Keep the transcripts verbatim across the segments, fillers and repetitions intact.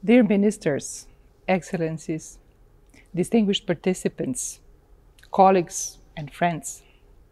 Dear Ministers, Excellencies, distinguished participants, colleagues and friends,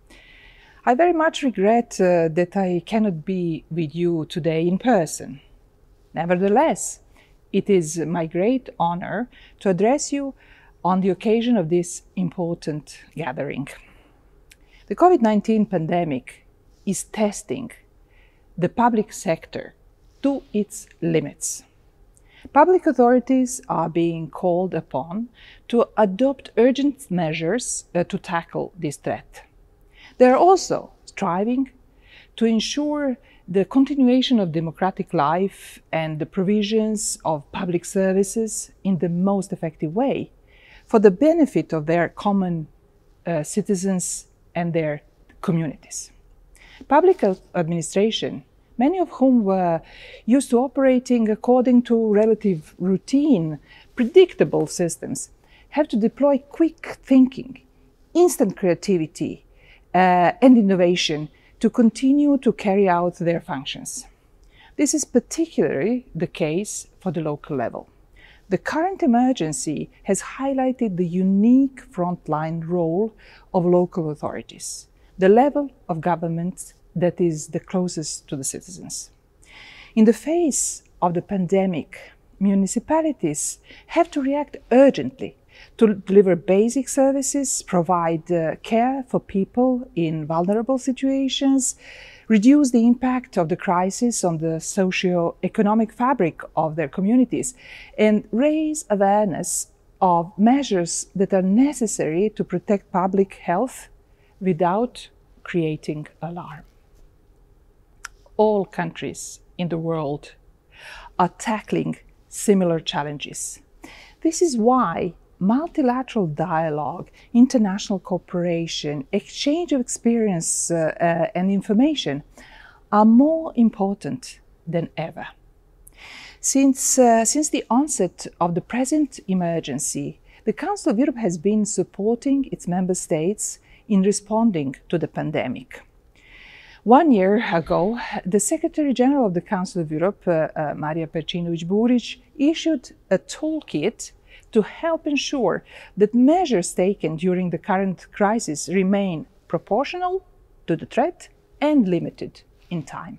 I very much regret uh, that I cannot be with you today in person. Nevertheless, it is my great honor to address you on the occasion of this important gathering. The COVID nineteen pandemic is testing the public sector to its limits. Public authorities are being called upon to adopt urgent measures uh, to tackle this threat. They are also striving to ensure the continuation of democratic life and the provisions of public services in the most effective way for the benefit of their common uh, citizens and their communities. Public administration, many of whom were used to operating according to relative routine, predictable systems, have to deploy quick thinking, instant creativity, uh, and innovation to continue to carry out their functions. This is particularly the case for the local level. The current emergency has highlighted the unique frontline role of local authorities, the level of government that is the closest to the citizens. In the face of the pandemic, municipalities have to react urgently to deliver basic services, provide uh, care for people in vulnerable situations, reduce the impact of the crisis on the socio-economic fabric of their communities, and raise awareness of measures that are necessary to protect public health without creating alarm. All countries in the world are tackling similar challenges. This is why multilateral dialogue, international cooperation, exchange of experience uh, uh, and information are more important than ever. Since, uh, since the onset of the present emergency, the Council of Europe has been supporting its member states in responding to the pandemic. One year ago, the Secretary General of the Council of Europe, uh, uh, Marija Pejčinović-Burić, issued a toolkit to help ensure that measures taken during the current crisis remain proportional to the threat and limited in time.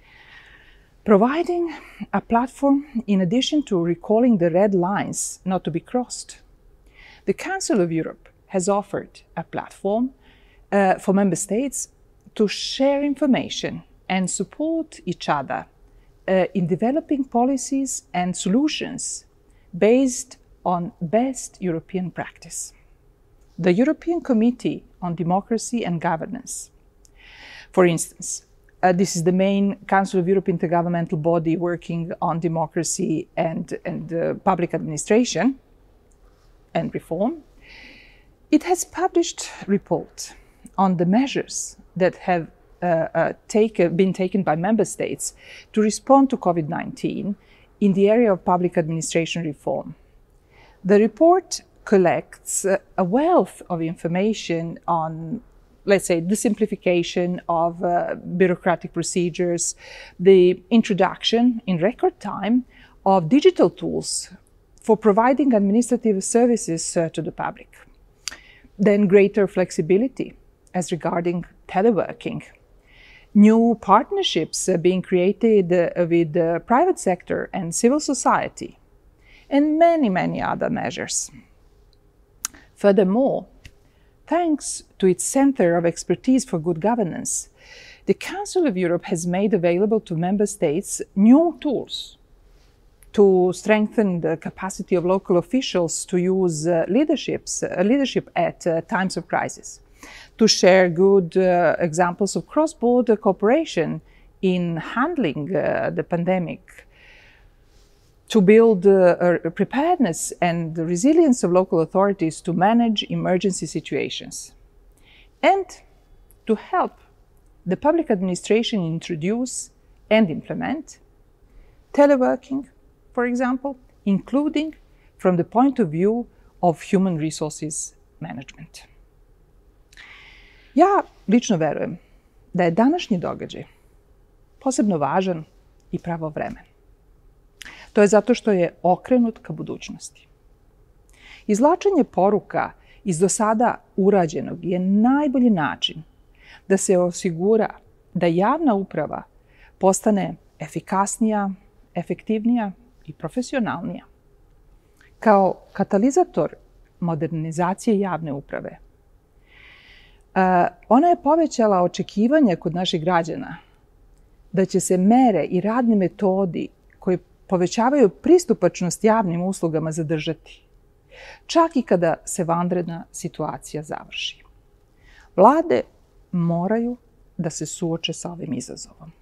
Providing a platform in addition to recalling the red lines not to be crossed, the Council of Europe has offered a platform uh, for member states to share information and support each other uh, in developing policies and solutions based on best European practice. The European Committee on Democracy and Governance, for instance, uh, this is the main Council of Europe intergovernmental body working on democracy and, and uh, public administration and reform. It has published reports on the measures that have uh, uh, take, uh, been taken by member states to respond to COVID nineteen in the area of public administration reform. The report collects uh, a wealth of information on, let's say, the simplification of uh, bureaucratic procedures, the introduction in record time of digital tools for providing administrative services uh, to the public, then greater flexibility as regarding teleworking, new partnerships uh, being created uh, with the private sector and civil society, and many, many other measures. Furthermore, thanks to its Center of Expertise for Good Governance, the Council of Europe has made available to member states new tools to strengthen the capacity of local officials to use uh, leaderships, uh, leadership at uh, times of crisis, to share good uh, examples of cross-border cooperation in handling uh, the pandemic, to build uh, a preparedness and the resilience of local authorities to manage emergency situations, and to help the public administration introduce and implement teleworking, for example, including from the point of view of human resources management. Ja lično verujem da je današnji događaj posebno važan i pravovremen. To je zato što je okrenut ka budućnosti. Izvlačenje poruka iz do sada urađenog je najbolji način da se osigura da javna uprava postane efikasnija, efektivnija i profesionalnija. Kao katalizator modernizacije javne uprave, ona je povećala očekivanje kod naših građana da će se mere i radni metodi koji povećavaju pristupačnost javnim uslugama zadržati, čak i kada se vanredna situacija završi. Vlade moraju da se suoče sa ovim izazovom.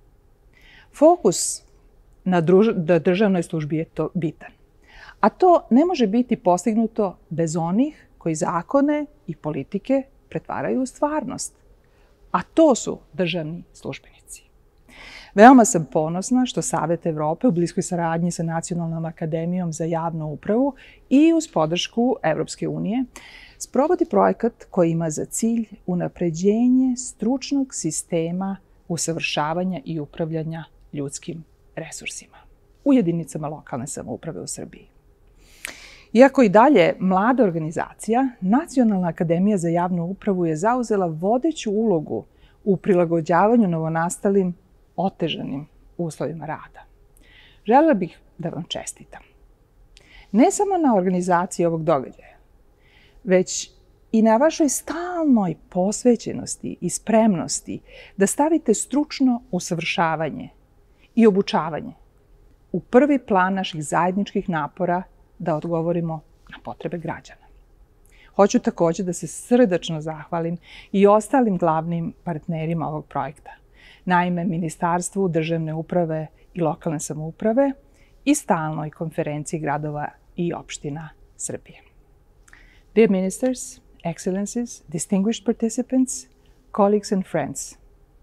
Fokus na državnoj službi je to bitan, a to ne može biti postignuto bez onih koji zakone i politike pretvaraju u stvarnost, a to su državni službenici. Veoma sam ponosna što Savet Evrope u bliskoj saradnji sa Nacionalnom akademijom za javnu upravu i uz podršku Evropske unije sprovodi projekat koji ima za cilj unapređenje stručnog sistema usavršavanja i upravljanja ljudskim resursima u jedinicama lokalne samouprave u Srbiji. Iako i dalje mlada organizacija, Nacionalna akademija za javnu upravu je zauzela vodeću ulogu u prilagođavanju novonastalim otežanim uslovima rada. Želela bih da vam čestitam. Ne samo na organizaciji ovog događaja, već i na vašoj stalnoj posvećenosti i spremnosti da stavite stručno usavršavanje i obučavanje u prvi plan naših zajedničkih napora da odgovorimo na potrebe građana. Hoću takođe da se srdačno zahvalim i ostalim glavnim partnerima ovog projekta, naime Ministarstvu državne uprave i lokalne samouprave i stalnoj konferenciji gradova i opština Srbije. Dear Ministers, Excellencies, distinguished participants, colleagues and friends,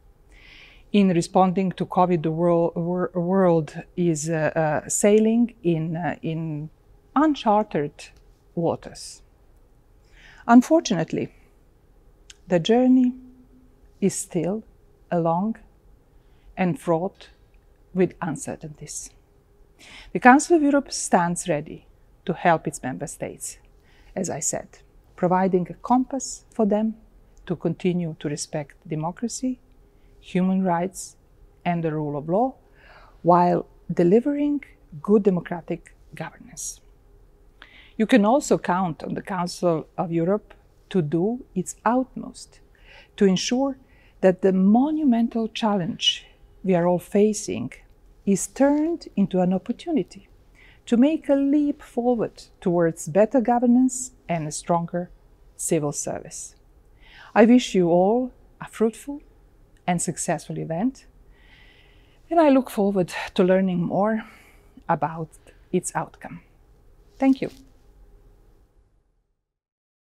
in responding to COVID, the world, world is uh, uh, sailing in, uh, in uncharted waters. Unfortunately, the journey is still a long and fraught with uncertainties. The Council of Europe stands ready to help its member states, as I said, providing a compass for them to continue to respect democracy, human rights, and the rule of law, while delivering good democratic governance. You can also count on the Council of Europe to do its utmost to ensure that the monumental challenge we are all facing is turned into an opportunity to make a leap forward towards better governance and a stronger civil service. I wish you all a fruitful and successful event, and I look forward to learning more about its outcome. Thank you.